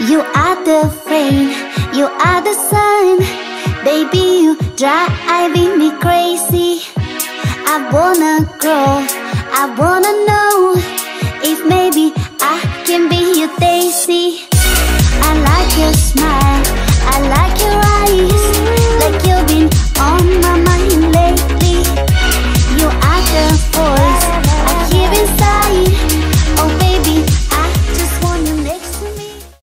You are the rain, you are the sun. Baby, you driving me crazy. I wanna grow, I wanna know if maybe I can be your daisy.